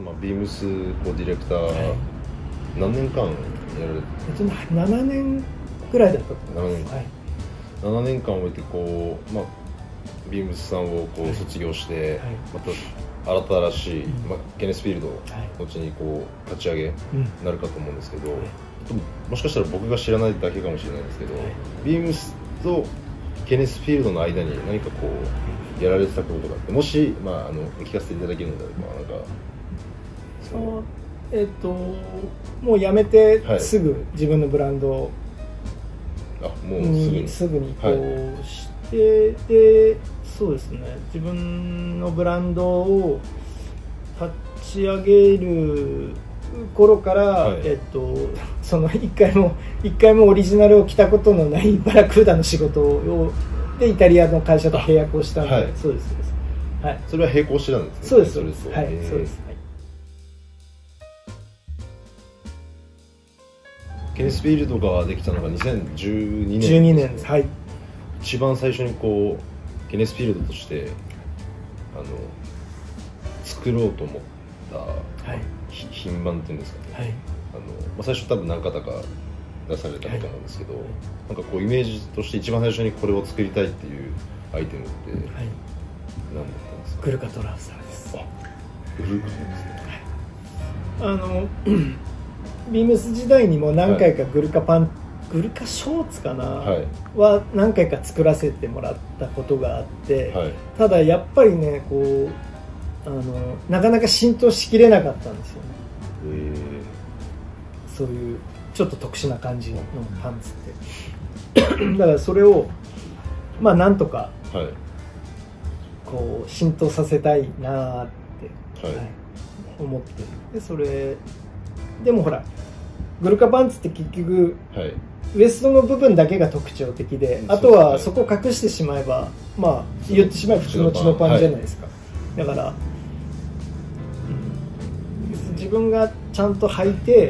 ビームスこうディレクター、何年間やられて 7年ぐらいだったと思います。 7年間終えてこう、ビームスさんをこう卒業して、また新しい、ケネスフィールドのうちにこう立ち上げになるかと思うんですけど、もしかしたら僕が知らないだけかもしれないんですけど、ビームスとケネスフィールドの間に何かこうやられてたこととかって、もし、聞かせていただけるのであれば、 もう辞めてすぐ自分のブランドをすぐに移行して、でそうですね、自分のブランドを立ち上げる頃から、その一回もオリジナルを着たことのないバラクーダの仕事をでイタリアの会社と契約をしたので、そうです、はい、 それは並行してたんですね。 そうです、そうです、はい、そうです。 ケネスフィールドができたのが2012年 12年です。はい。 一番最初にこうケネスフィールドとして作ろうと思った、品番っていうんですかね。最初多分何型か出されたと思うんですけど、なんかこうイメージとして一番最初にこれを作りたいっていうアイテムって何だったんですか？ グルカトラウザーです。 グルカですね。 ビームス時代にも何回かグルカショーツかな、は何回か作らせてもらったことがあって、ただやっぱりね、こうなかなか浸透しきれなかったんですよね。そういうちょっと特殊な感じのパンツってだからそれをなんとかこう浸透させたいなって、思って、でそれでもほらグルカパンツって結局、ウエストの部分だけが特徴的で、あとはそこを隠してしまえば、言ってしまえば普通のチノパンじゃないですか。だから、自分がちゃんと履いて、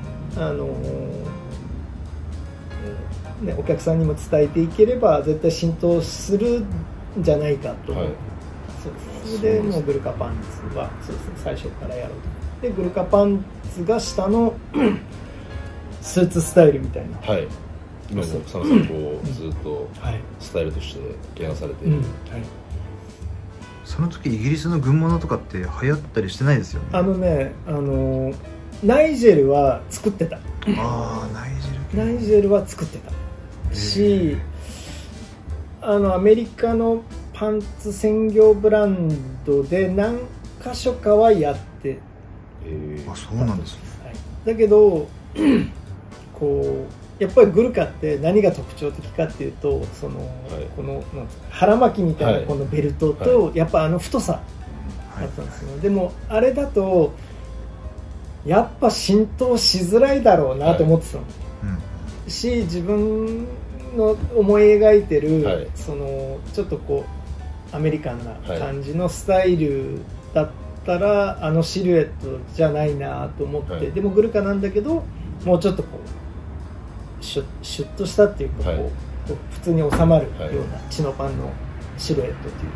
お客さんにも伝えていければ絶対浸透するんじゃないかと思って、それでもうグルカパンツはそうですね、最初からやろうと。でグルカパンツが下のスーツスタイルみたいな、 今も草野さんこうずっとスタイルとして提案されている。 その時イギリスの軍物とかって流行ったりしてないですよね。 ナイジェルは作ってた。ナイジェルは作ってたし、アメリカのパンツ専業ブランドで何か所かはやってそうなんですね。 だけどこうやっぱりグルカって何が特徴的かっていうと、この腹巻きみたいなこのベルトと、やっぱ太さだったんですよ。でもあれだとやっぱ浸透しづらいだろうなと思ってたの、し、自分の思い描いてる、ちょっとこうアメリカンな感じのスタイルだったら、シルエットじゃないなと思って、でもグルカなんだけどもうちょっとこうシュッとしたっていうか、こう普通に収まるようなチノパンのシルエットっていう、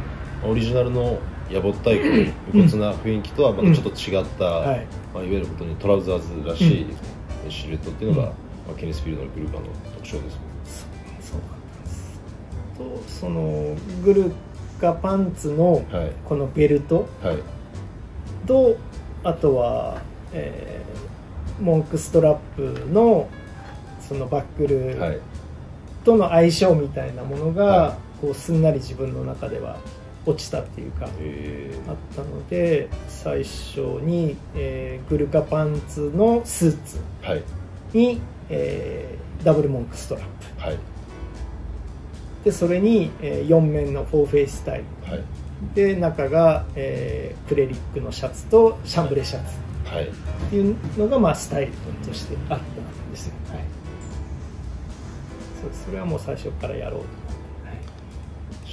オリジナルのやぼったい武骨な雰囲気とはまたちょっと違った、いわゆる本当にトラウザーズらしいシルエットっていうのが、ケネスフィールドのグルカの特徴です。 そうなんです。とそのグルカパンツのこのベルトと、あとは、モンクストラップのそのバックルとの相性みたいなものが、こうすんなり自分の中では落ちたっていうか、あったので、最初に、グルカパンツのスーツに、ダブルモンクストラップ、でそれに、4面のフォーフェイススタイル、で中が、クレリックのシャツとシャンブレシャツっていうのが、スタイルとしてあったんですよ。それはもう最初からやろうと思って、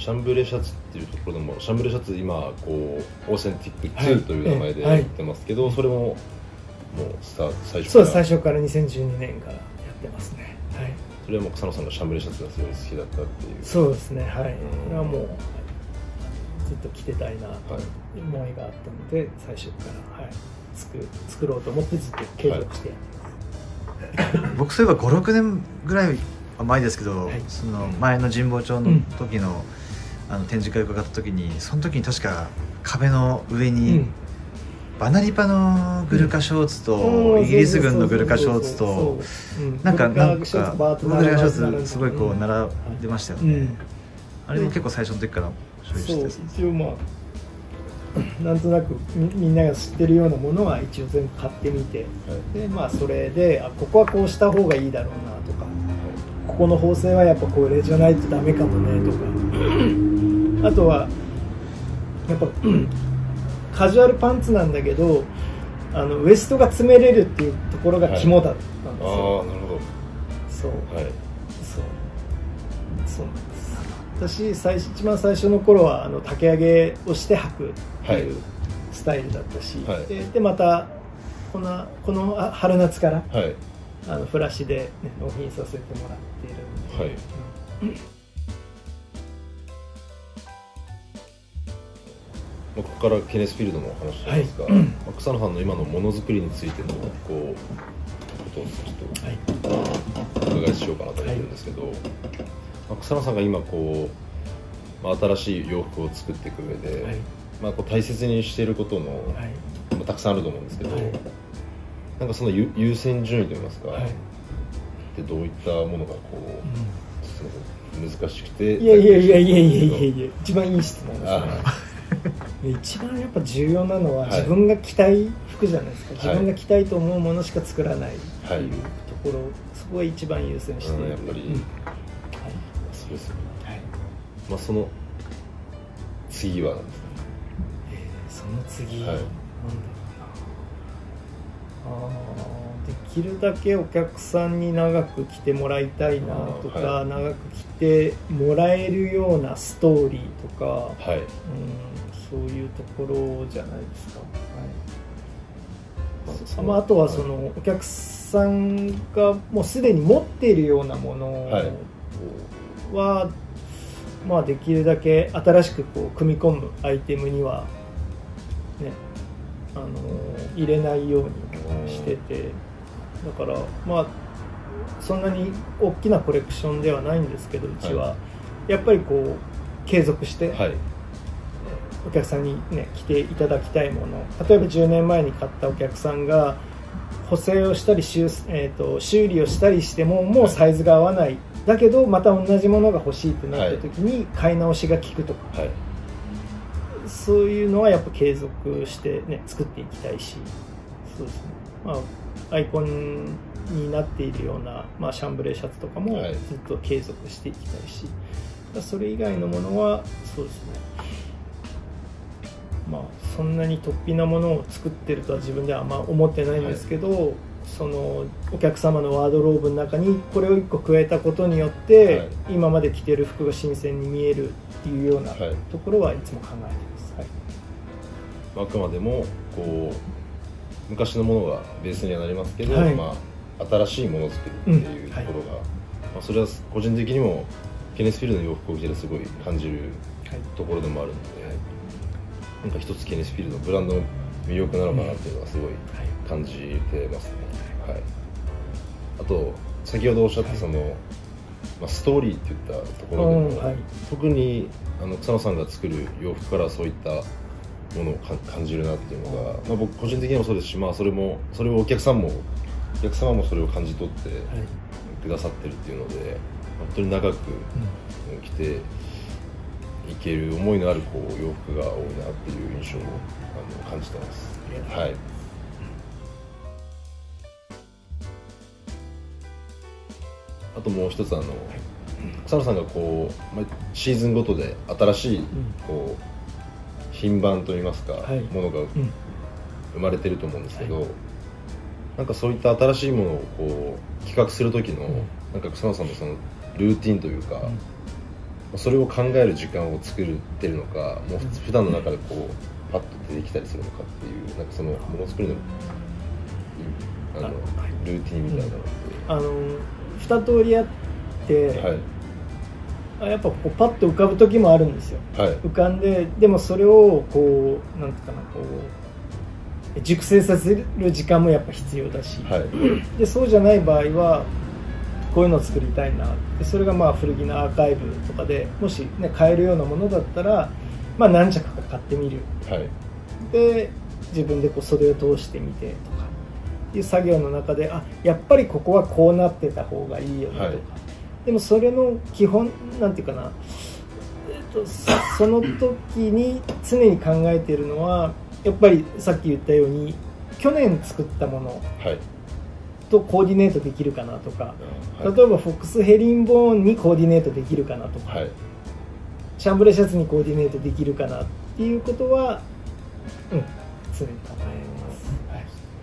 シャンブレシャツっていうところでも、シャンブレシャツ今こうオーセンティック2という名前でやってますけど、それももう最初から、 そうです、最初から2012年からやってますね。 それはもう草野さんがシャンブレシャツがすごい好きだったっていう。 そうですね、これはもうずっと着てたいなという思いがあったので、最初から、 作ろうと思ってずっと継続してやってます。 僕そういえば5、6年ぐらい前ですけど、その前の神保町の時の、展示会を伺った時に、その時に確か壁の上に、バナリパのグルカショーツとイギリス軍のグルカショーツとなんかグルカショーツすごいこう並んでましたよね。あれも結構最初の時から所有してて、一応まあなんとなくみんなが知ってるようなものは一応全部買ってみて、でまあそれでここはこうした方がいいだろうなとか、ここの縫製はやっぱこれじゃないとダメかもねとか、あとはやっぱカジュアルパンツなんだけどウエストが詰めれるっていうところが肝だったんですよ。 ああ、なるほど。 そう、そうなんです。私一番最初の頃は丈上げをして履くっていうスタイルだったし、でまたこの春夏から、フラッシュで、ね、納品させてもらっているんで、 ここからケネスフィールドの話なんですが、草野さんの今のものづくりについてのことをちょっとお伺いしようかなと思ってるんですけど、草野さんが今こう、新しい洋服を作っていく上で、こう大切にしていることの、たくさんあると思うんですけど、なんかその優先順位といいますか、でどういったものがこう、難しくて。 いや一番いい質問ですね。一番やっぱ重要なのは自分が着たい服じゃないですか。自分が着たいと思うものしか作らないっていうところ、そこが一番優先している。 やっぱり、そうですよね。その次はなんですか。 その次、なんだろうな。できるだけお客さんに長く着てもらいたいなとか、長く着てもらえるようなストーリーとか、そういうところじゃないですか。あとはそのお客さんがもうすでに持っているようなものは、できるだけ新しくこう組み込むアイテムには、ね、入れないようにしてて、だからそんなに大きなコレクションではないんですけど、うちはやっぱりこう継続して、お客さんに、着ていただきたいもの、例えば10年前に買ったお客さんが補正をしたり修理をしたりしてももうサイズが合わない、だけどまた同じものが欲しいってなった時に買い直しが効くとか、そういうのはやっぱ継続して、作っていきたいし、そうですね、アイコンになっているような、シャンブレーシャツとかもずっと継続していきたいし、それ以外のものはそうですね、そんなに突飛なものを作ってるとは自分では思ってないんですけど、そのお客様のワードローブの中にこれを1個加えたことによって、今まで着てる服が新鮮に見えるっていうようなところはいつも考えてます。 あくまでもこう昔のものがベースにはなりますけど、新しいものを作るっていうところが、それは個人的にもケネスフィールドの洋服を着てすごい感じるところでもあるので、なんか一つケネスフィールドのブランドの魅力なのかなっていうのはすごい感じてますね。あと先ほどおっしゃったその、ストーリーっていったところでも、特に草野さんが作る洋服からそういったものを感じるなっていうのが、僕個人的にもそうですし、それをお客様もそれを感じ取ってくださってるっていうので、本当に長く着ていける思いのあるこう洋服が多いなっていう印象を感じてます。あともう一つ草野さんがこう、シーズンごとで新しいこう品番といいますか、ものが生まれてると思うんですけど、なんかそういった新しいものをこう企画する時の、なんか草野さんのそのルーティンというか、それを考える時間を作ってるのか、もう普段の中でこうパッと出てきたりするのかっていう、なんかそのものづくりのルーティンみたいなのって 2通りあって、やっぱこうパッと浮かぶ時もあるんですよ。浮かんで、でもそれをこうなんていうかな、こ熟成させる時間もやっぱ必要だし、 はい、 でそうじゃない場合はこういうのを作りたいな、でそれがまあ古着のアーカイブとかでもし、ね、買えるようなものだったら、まあ、何着か買ってみる、 はい、 で自分でこう袖を通してみてとかいう作業の中で、あ、やっぱりここはこうなってた方がいいよねとか、はい、でもそれの基本なんていうかな、その時に常に考えているのはやっぱりさっき言ったように去年作ったものとコーディネートできるかなとか、はい、例えばフォックスヘリンボーンにコーディネートできるかなとか、はい、シャンブレシャツにコーディネートできるかなっていうことは、常に考えます、はい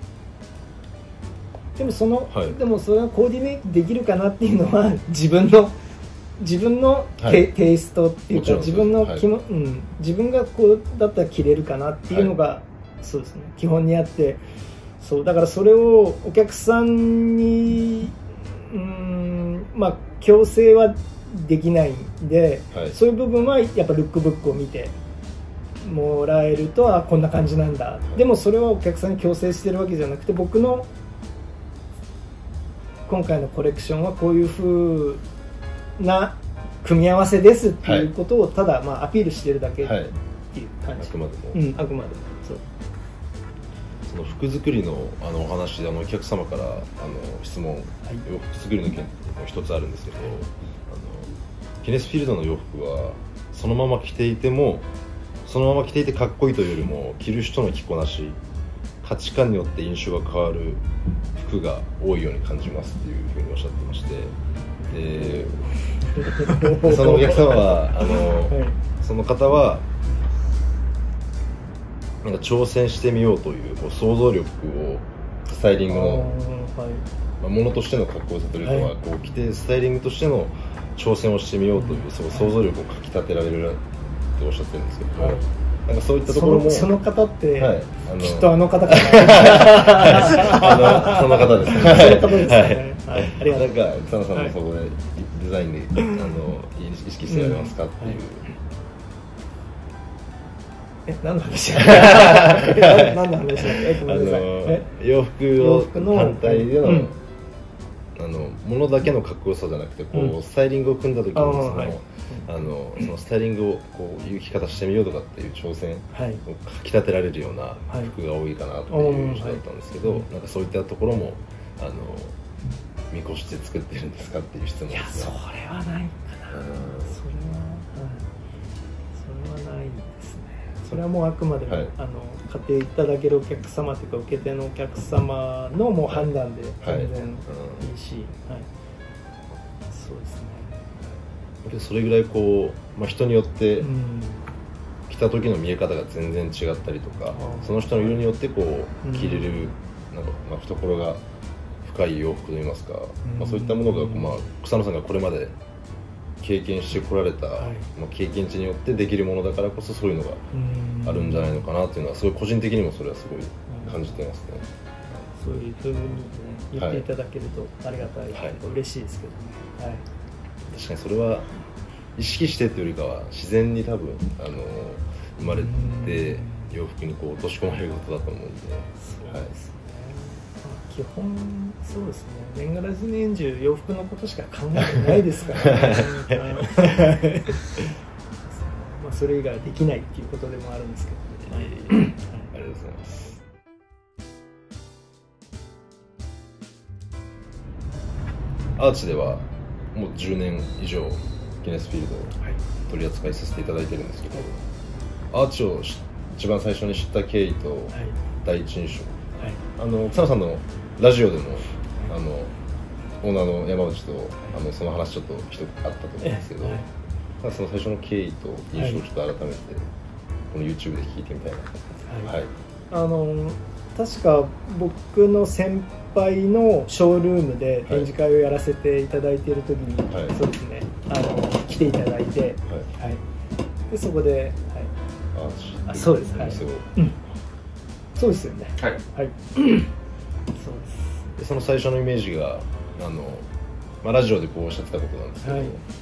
、でもそれはコーディネートできるかなっていうのは自分のテイストっていうか、自分の自分がこうだったら着れるかなっていうのが、そうですね、基本にあって、そうだからそれをお客さんにまあ強制はできないんで、はい、そういう部分はやっぱルックブックを見てもらえると、あ、こんな感じなんだ、でもそれはお客さんに強制してるわけじゃなくて、僕の今回のコレクションはこういう風な組み合わせですっていうことをただまあアピールしてるだけっていう感じ、 あくまでも、 あくまでもそう。 その服作りのお話でお客様から質問、洋服作りの件も一つあるんですけど、ケネスフィールドの洋服はそのまま着ていてかっこいいというよりも、着る人の着こなし、価値観によって印象が変わる服が多いように感じますっていうふうにおっしゃってまして、でそのお客様はその方はなんか挑戦してみようという想像力をスタイリングの、ものとしてのかっこよさというのは、こう着てスタイリングとしての挑戦をしてみようという、その想像力をかきたてられるっておっしゃってるんですけど、なんかそういったところもその方って、きっとあの方かなその方ですね。 その方ですね。はい。ありがとう。 なんか草野さんもそこでデザインで意識してやりますかっていう。 何の話だ何の話だごめんなさい。 洋服の単体でのものだけのかっこよさじゃなくて、こうスタイリングを組んだ時にそのスタイリングをこういう着方してみようとかっていう挑戦をかき立てられるような服が多いかなという印象だったんですけど、なんかそういったところも見越して作ってるんですかっていう質問ですね。 いや、それはないかな。それはないですね。それはもうあくまでも、買っていただけるお客様というか受け手のお客様のもう判断で全然いいし、そうですね。 それぐらいこう、人によって着た時の見え方が全然違ったりとか、その人の色によってこう着れるなんか懐が深い洋服といいますか、そういったものが草野さんがこれまで経験してこられた、経験値によってできるものだからこそ、そういうのがあるんじゃないのかなっていうのは、すごい個人的にもそれはすごい感じてますね。 そういうふうに、言っていただけるとありがたい、嬉しいですけどね。 確かにそれは意識してっていうよりかは自然に多分生まれて洋服にこう落とし込まれることだと思うんで。 そうですね。基本そうですね。年がらじ年中洋服のことしか考えてないですからね。それ以外はできないっていうことでもあるんですけど、ね。 ありがとうございます。アーチではもう10年以上ギネスフィールドを取り扱いさせていただいてるんですけど、アーチを一番最初に知った経緯と第一印象、草野さんのラジオでもオーナーの山内とその話ちょっとあったと思うんですけど、その最初の経緯と印象をちょっと改めてこの YouTube で聞いてみたいな。 確か僕の先輩のショールームで展示会をやらせていただいている時に、そうですね、来ていただいて、でそこで、そうです、そうですよね、そうです。 でその最初のイメージがラジオでこうおっしゃってたことなんですけど、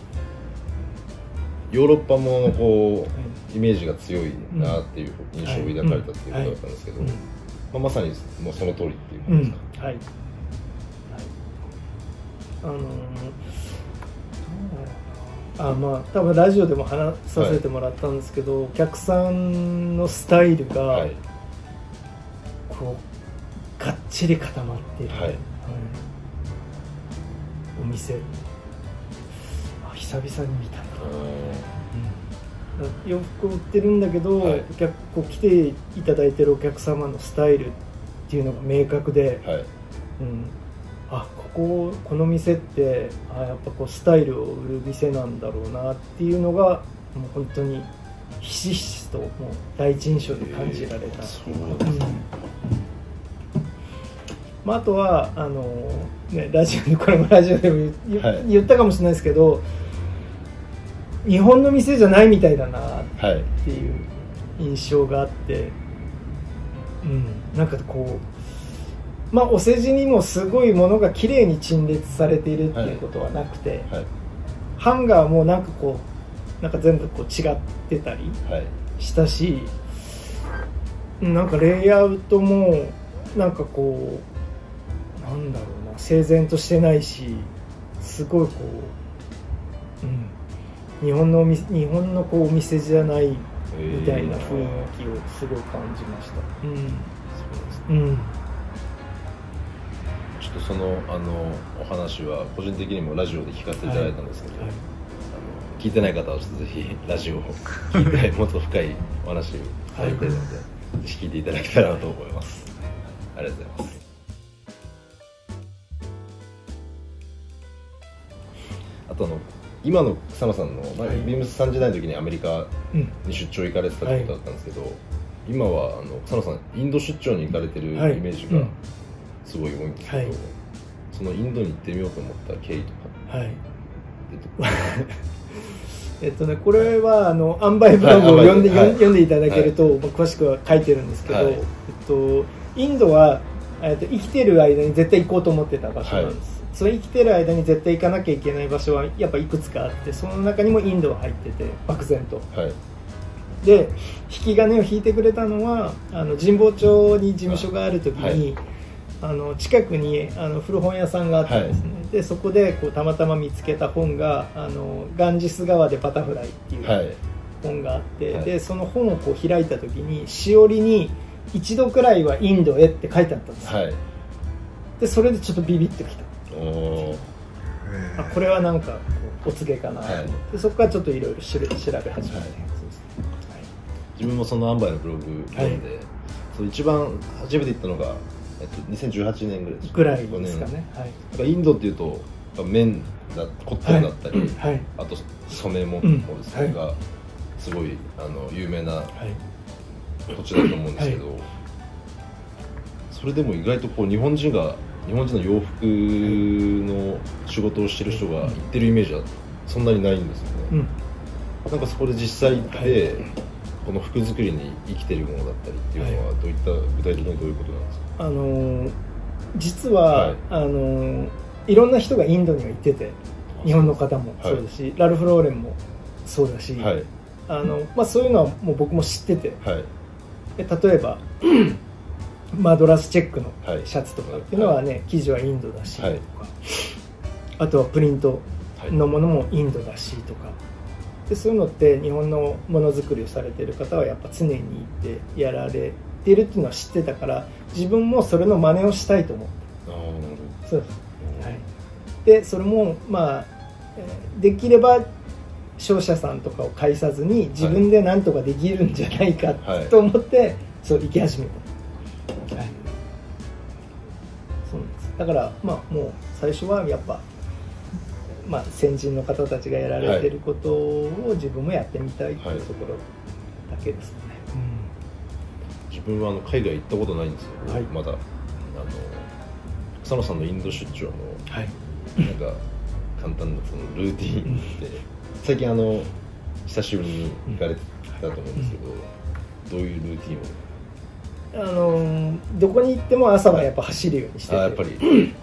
ヨーロッパものこうイメージが強いなっていう印象を抱かれたっていうことだったんですけど、 まさにもうその通りっていうことですか。 はい、まあ多分ラジオでも話させてもらったんですけど、お客さんのスタイルがこうがっちり固まっている、お店久々に見たな。洋服を売ってるんだけど、こう来ていただいてるお客様のスタイルっていうのが明確で、この店ってやっぱこうスタイルを売る店なんだろうなっていうのがもう本当にひしひしともう第一印象で感じられた。あとはこれもラジオでも言ったかもしれないですけど、日本の店じゃないみたいだなっていう印象があって、なんかこうお世辞にもすごいものが綺麗に陳列されているっていうことはなくて、ハンガーもなんか全部こう違ってたりしたし、なんかレイアウトもなんかこうなんだろうな、整然としてないし、すごいこう、日本のこうお店じゃないみたいな雰囲気をすごい感じました。 ちょっとそのお話は個人的にもラジオで聞かせていただいたんですけど、聞いてない方はちょっとぜひラジオを聞いてもっと深いお話をされているので、ぜひ聞いていただけたらなと思います。ありがとうございます。あと今の草野さんの、ビームスさん時代の時にアメリカに出張行かれてたってことだったんですけど、今は草野さんインド出張に行かれてるイメージがすごい多いんですけど、そのインドに行ってみようと思った経緯とか、 これはアンバイブログを読んでいただけると、詳しくは書いてるんですけど、インドは生きてる間に絶対行こうと思ってた場所なんです。それ生きてる間に絶対行かなきゃいけない場所はやっぱいくつかあって、その中にもインドは入ってて漠然と、で引き金を引いてくれたのは神保町に事務所がある時に、近くに古本屋さんがあったんですね。でそこでこうたまたま見つけた本がガンジス川でバタフライっていう本があって、でその本をこう開いた時にしおりに一度くらいはインドへって書いてあったんですよ。でそれでちょっとビビってきた。これはなんかお告げかなと思って、そこからちょっといろいろ調べ始めて、 自分もそのアンバイのブログ読んで、一番初めて行ったのが2018年ぐらいですかね。 インドっていうと綿だコットンだったり、あと染め物ですねがすごい有名な土地だと思うんですけど、それでも意外とこう日本人の洋服の仕事をしてる人が行ってるイメージはそんなにないんですよね。なんかそこで実際行ってこの服作りに生きてるものだったりっていうのはどういった具体的にどういうことなんですか？ 実はいろんな人がインドには行ってて、日本の方もそうだし、ラルフ・ローレンもそうだし、そういうのはもう僕も知ってて、例えばマドラスチェックのシャツとかっていうのはね、生地はインドだしとか、あとはプリントのものもインドだしとかで、そういうのって日本のものづくりをされてる方はやっぱ常にいてやられてるっていうのは知ってたから、自分もそれの真似をしたいと思って。そうです、でそれもできれば商社さんとかを介さずに自分で何とかできるんじゃないかと思って、そう行き始めた。そうなんです。だからもう最初はやっぱ先人の方たちがやられてることを自分もやってみたいというところだけですね。 自分は海外行ったことないんですけど、まだ草野さんのインド出張のなんか簡単なそのルーティーンって最近久しぶりに行かれてたと思うんですけど、どういうルーティーンをどこに行っても朝はやっぱ走るようにしてて、やっぱ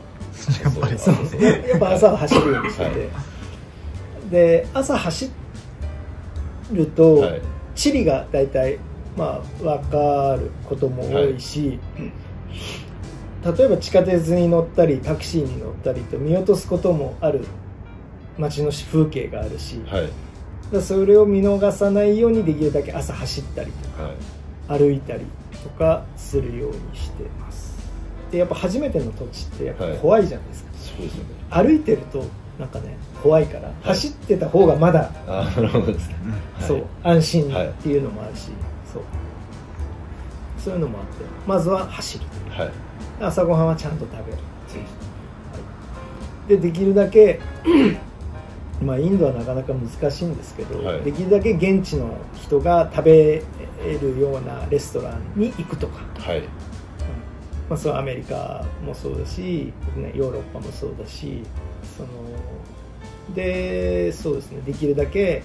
朝は走るようにしてて、で朝走ると、チリがだいたいまあ、分かることも多いし、例えば地下鉄に乗ったりタクシーに乗ったりと見落とすこともある街の風景があるし、だそれを見逃さないようにできるだけ朝走ったりとか、歩いたりとかするようにしてます。でやっぱ初めての土地ってやっぱ怖いじゃないですか、 そうですよね。 歩いてるとなんかね怖いから、走ってた方がまだ、 なるほどですね、 そう安心っていうのもあるし、そういうのもあって、まずは走る、朝ごはんはちゃんと食べる、でできるだけまあインドはなかなか難しいんですけど、できるだけ現地の人が食べるようなレストランに行くとか、まあ、そうアメリカもそうだし、ね、ヨーロッパもそうだし、でそうですね、できるだけ、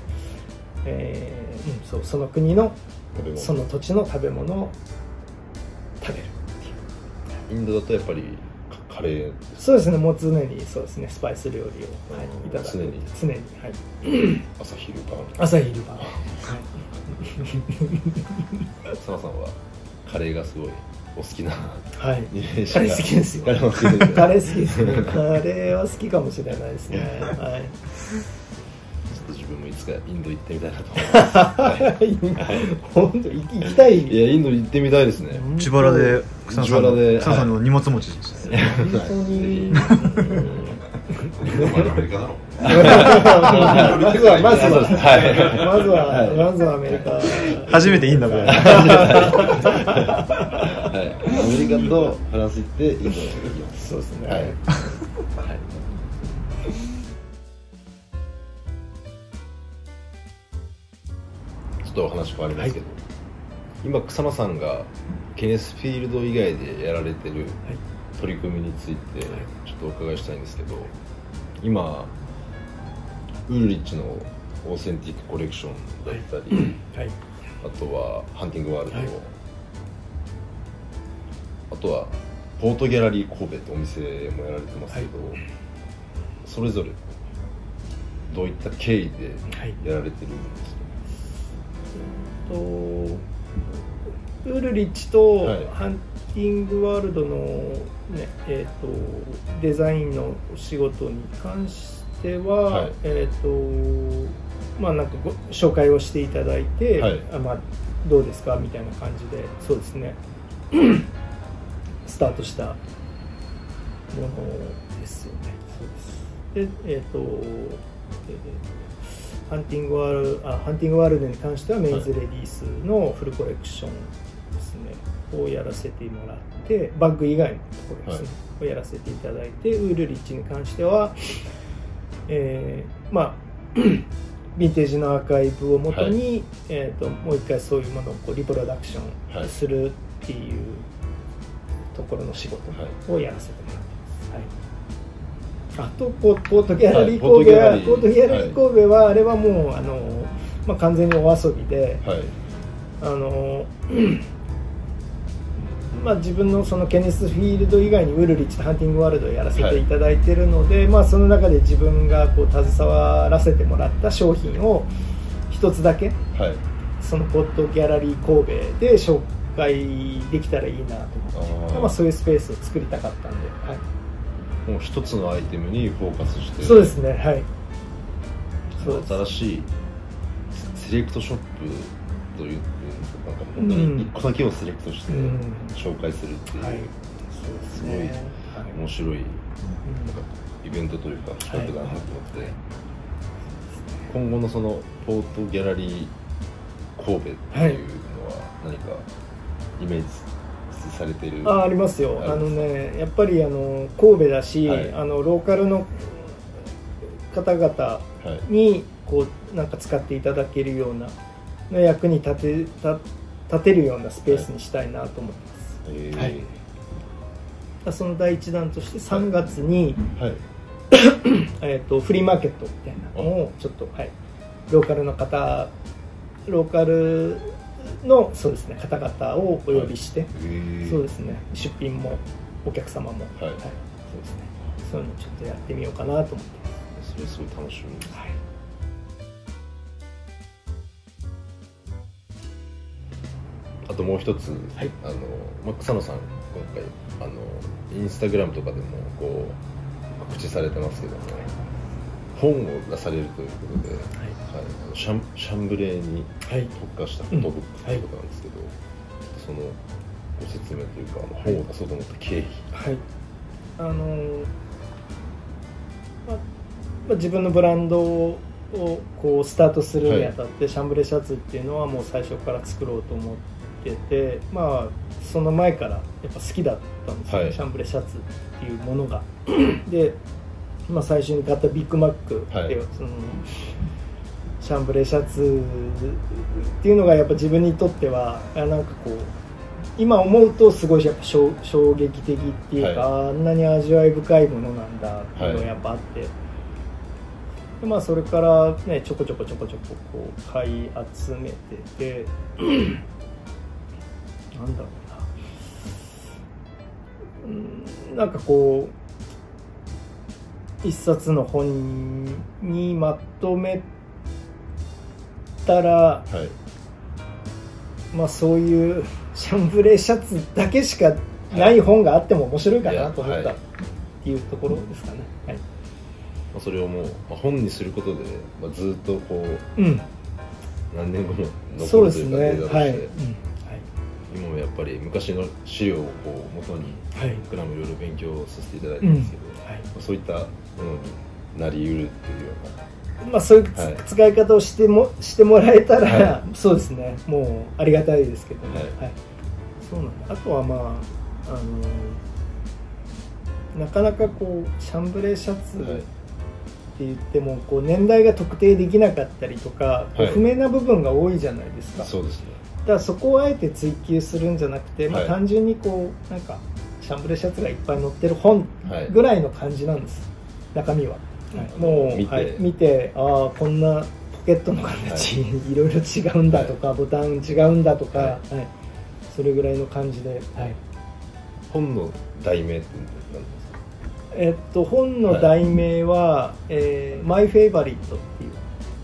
その国のその土地の食べ物を食べるっていう。 インドだとやっぱりカレー、 そうですね、もう常にそうですね、スパイス料理を、いただく、常に、 朝昼晩、佐野さんはカレーがすごいお好きな、 カレー好きですよ。カレー好きですね。カレーは好きかもしれないですね。ちょっと自分もいつかインド行ってみたいなと思います。 本当行きたい。 いやインド行ってみたいですね。 自腹で草野さんの荷物持ちですね。 本当に。まずはアメリカ。 初めてインドで。 アメリカとフランス行ってインドに行きます。 そうですね。 ちょっとお話変わりますけど、今草野さんがケネスフィールド以外でやられてる取り組みについてちょっとお伺いしたいんですけど、今ウールリッチのオーセンティックコレクションだったり、あとはハンティングワールド、あとはポートギャラリー神戸ってお店もやられてますけど、それぞれどういった経緯でやられてるんですか？ ウールリッチとハンティングワールドの、ねデザインのお仕事に関しては、まあなんか紹介をしていただいて、まあ、どうですかみたいな感じで、そうですねスタートしたものですよね。そうです。でハンティングワールドに関してはメンズレディースのフルコレクションですねをやらせてもらって、バッグ以外のところですね、をやらせていただいて、ウールリッチに関しては、まあヴィンテージのアーカイブをもとに、もう一回そういうものをリプロダクションするっていうところの仕事をやらせてもらってます。あとポートギャラリー神戸はあれはもうまあ、完全にお遊びで、まあ、自分のそのケネスフィールド以外にウールリッチとハンティングワールドをやらせていただいているので、まあ、その中で自分がこう携わらせてもらった商品を一つだけ、そのポートギャラリー神戸で紹介できたらいいなと思って、まあ、そういうスペースを作りたかったんで。 もう一つのアイテムにフォーカスして、 そうですね、 新しいセレクトショップというか、なんか本当に一個だけをセレクトして紹介するっていう、すごい面白いなんかイベントというか企画だなと思って、今後のそのポートギャラリー神戸っていうのは何かイメージされてる？ ありますよ。やっぱり神戸だし、ローカルの方々にこうなんか使っていただけるようなの役に立てるようなスペースにしたいなと思ってます。その第一弾として3月に、フリーマーケットみたいなのをちょっと、ローカルのそうですね、方々をお呼びして、そうですね、出品もお客様も、そうですね、そういうのちょっとやってみようかなと思ってます。 それすごい楽しみです。 ともう一つ、 はい、 草野さん今回インスタグラムとかでもこう告知されてますけども、本を出されるということで、シャンブレーに特化したフォトブックということなんですけど、そのご説明というか本を出そうと思った経緯。 自分のブランドをこうスタートするにあたって、シャンブレーシャツっていうのはもう最初から作ろうと思ってて、その前からやっぱ好きだったんですよね、シャンブレーシャツっていうものが。で、最初に買ったビッグマックっていう、そのシャンブレーシャツっていうのがやっぱ自分にとってはなんかこう今思うとすごいやっぱ衝撃的っていうか、あんなに味わい深いものなんだっていうのがやっぱあって、でそれからねちょこちょここう買い集めててなんだろうな、なんかこう一冊の本にまとめたら、そういうシャンブレーシャツだけしかない本があっても面白いかなと思ったっていうところですかね。 それをもう本にすることで、ずっとこう、何年後も残るというかデータとして、今もやっぱり昔の資料をこう元に僕らもいろいろ勉強させていただいてるんですけど、そういったものになりうるっていうような、 そういう使い方をしてもらえたら、そうですね、もうありがたいですけどね。そうなんだ。あとはなかなかこうシャンブレーシャツって言ってもこう年代が特定できなかったりとか、不明な部分が多いじゃないですか。 そうですね。 だからそこをあえて追求するんじゃなくて、単純にこうなんかシャンブレーシャツがいっぱい載ってる本ぐらいの感じなんです、中身は。もう見て、ああこんなポケットの形、いろいろ違うんだとか、ボタン違うんだとか、それぐらいの感じで。 本の題名って何ですか？ 本の題名は、マイフェイバリットっていう、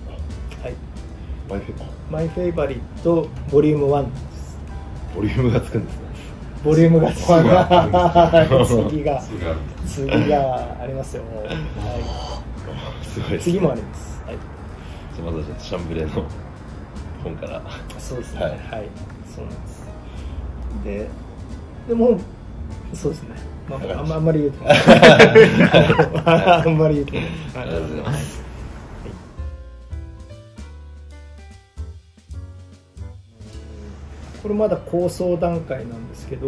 マイフェイバリットボリューム1です。 ボリュームがつくんですね。 ボリュームがつく次がありますよ。 すごいですね。 次もあります。 じゃあまずはシャンブレーの本から。 そうですね。そうなんです。でもそうですね。あんまり言うとあんまり言うとありがとうございます。 これまだ構想段階なんですけど、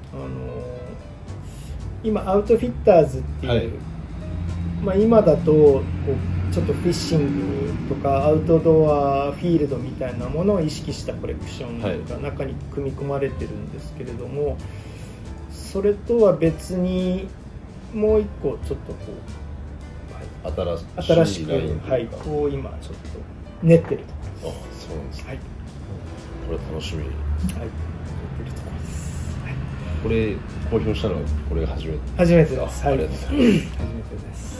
今アウトフィッターズっていう、今だとこうちょっとフィッシングとかアウトドアフィールドみたいなものを意識したコレクションが中に組み込まれてるんですけれども、それとは別にもう一個ちょっとこう、新しくこう今ちょっと練ってるところです。 そうなんですね。これ楽しみ。練ってるところです。これ公表したのはこれが初めてです。 ありがとうございます。初めてです。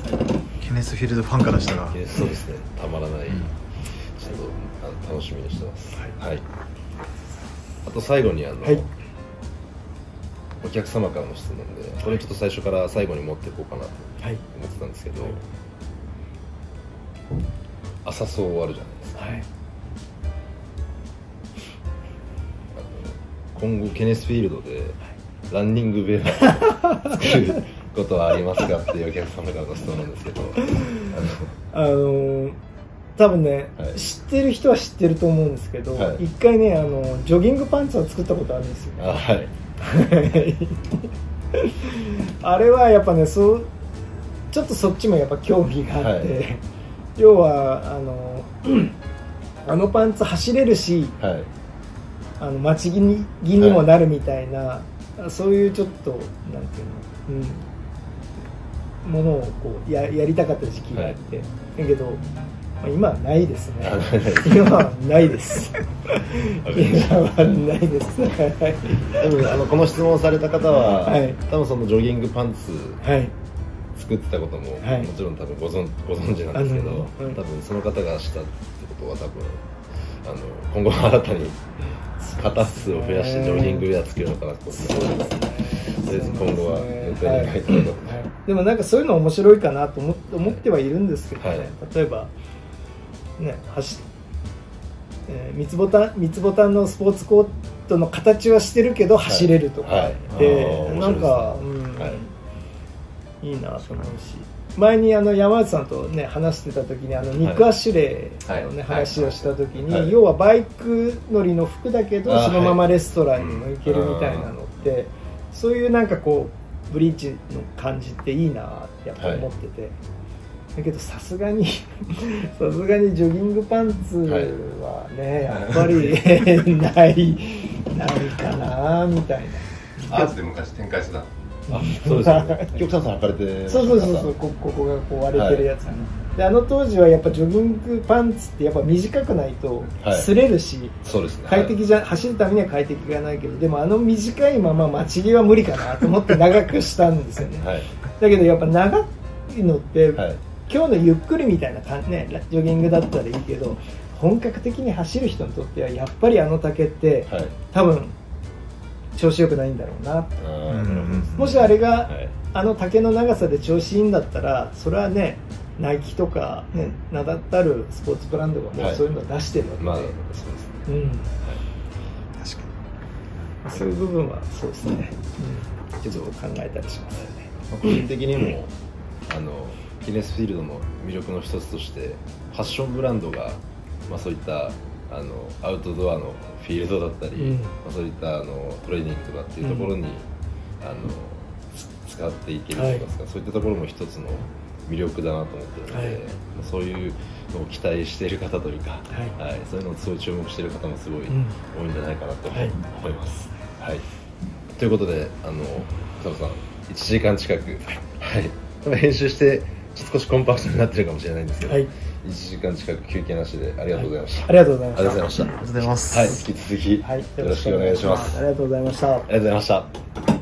ケネスフィールドファンからしたら、 そうですね、たまらない。ちょっと楽しみにしてます。あと最後にお客様からの質問で、これちょっと最初から最後に持っていこうかなと思ってたんですけど、朝そう終わるじゃないですか。今後ケネスフィールドでランニングウェアを作ることはありますかっていうお客様からの質問なんですけど、 多分ね、知ってる人は知ってると思うんですけど、一回ねジョギングパンツを作ったことあるんですよ。あれはやっぱね、ちょっとそっちもやっぱ興味があって、要はあのパンツ走れるし、待ち着にもなるみたいな、そういうちょっとなんていうの、ものをこうやりたかった時期があって、だけど今はないですね。今はないです。今はないです。 でもこの質問をされた方は、多分そのジョギングパンツ作ってたことも、もちろん多分ご存知なんですけど、多分その方がしたってことは多分今後新たに型数を増やしてジョギングウェア作るのかなと思って、とりあえず今後はネタに書いてるのかな。 でもなんかそういうの面白いかなと思ってはいるんですけどね、例えばね、三つボタンのスポーツコートの形はしてるけど走れるとかで、なんかいいなと思うし、前に山内さんとね話してた時にニック・アッシュレイのね話をした時に、要はバイク乗りの服だけどそのままレストランにも行けるみたいなのって、そういうなんかこうブリッジの感じっていいなってやっぱ思ってて、だけどさすがにジョギングパンツはね、やっぱりないかなみたいな。 アーツで昔展開してた。そうですよね。極端さ履かれて、 そうここがこう割れてるやつ、で当時はやっぱジョギングパンツってやっぱ短くないと擦れるし、 そうですね、 快適じゃ走るためには快適がないけど、でも短いまま待ち着は無理かなと思って長くしたんですよね。だけどやっぱ長いのって、今日のゆっくりみたいなね、ジョギングだったらいいけど、本格的に走る人にとってはやっぱり丈って、多分調子良くないんだろうな。もしあれが丈の長さで調子いいんだったら、それはね、ナイキとかね、名だたるスポーツブランドがもうそういうのを出してるわけで、確かにそういう部分はそうですね、ちょっと考えたりしますよね。 個人的にもギネスフィールドの魅力の一つとして、ファッションブランドが、そういったアウトドアのフィールドだったり、そういったトレーニングとかっていうところに、使っていけるといいますか、そういったところも一つの魅力だなと思っているので、そういうのを期待している方というか、そういうのをすごい注目している方もすごい多いんじゃないかなと思います。ということで草野さん1時間近く、多分編集して少しコンパクトになってるかもしれないんですけど、1時間近く休憩なしでありがとうございました。 ありがとうございました。 ありがとうございます。 引き続きよろしくお願いします。 ありがとうございました。 ありがとうございました。